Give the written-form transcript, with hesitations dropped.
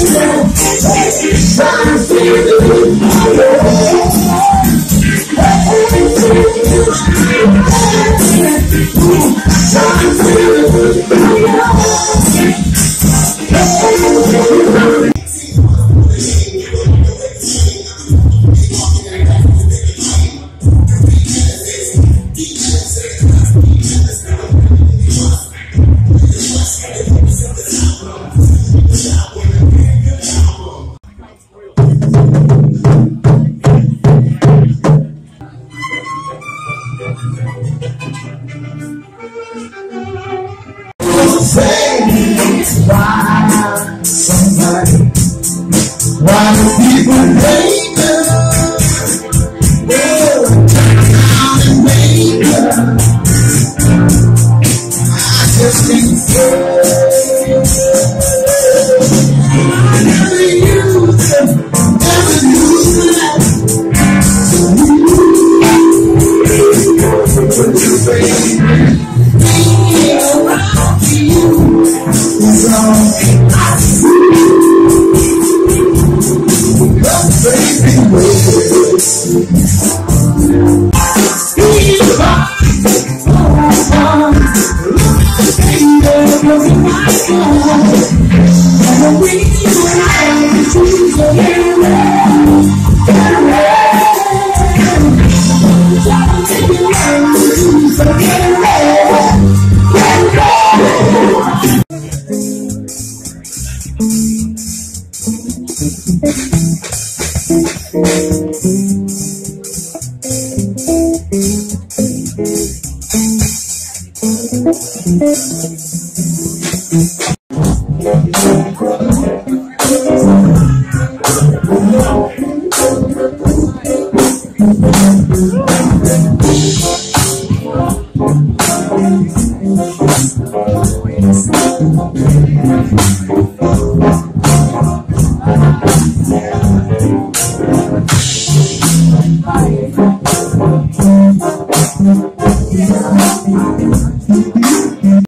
Why do people hate us? Down and make us. I just can't say. Never use it, never use it. But you baby, being around you is all I see. Baby, ways. He's right.